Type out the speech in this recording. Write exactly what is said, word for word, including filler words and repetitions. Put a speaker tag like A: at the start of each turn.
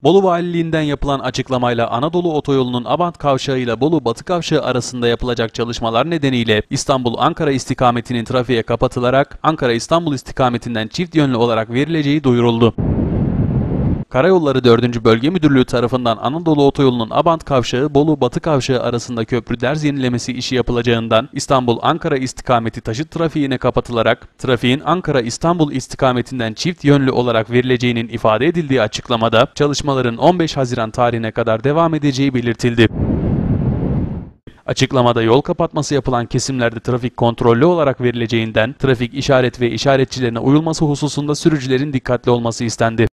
A: Bolu Valiliğinden yapılan açıklamayla Anadolu Otoyolu'nun Abant Kavşağı ile Bolu Batı Kavşağı arasında yapılacak çalışmalar nedeniyle İstanbul-Ankara istikametinin trafiğe kapatılarak Ankara-İstanbul istikametinden çift yönlü olarak verileceği duyuruldu. Karayolları dördüncü Bölge Müdürlüğü tarafından Anadolu Otoyolu'nun Abant Kavşağı, Bolu Batı Kavşağı arasında köprü derz yenilemesi işi yapılacağından İstanbul-Ankara istikameti taşıt trafiğine kapatılarak trafiğin Ankara-İstanbul istikametinden çift yönlü olarak verileceğinin ifade edildiği açıklamada çalışmaların on beş Haziran tarihine kadar devam edeceği belirtildi. Açıklamada yol kapatması yapılan kesimlerde trafik kontrollü olarak verileceğinden trafik işaret ve işaretçilerine uyulması hususunda sürücülerin dikkatli olması istendi.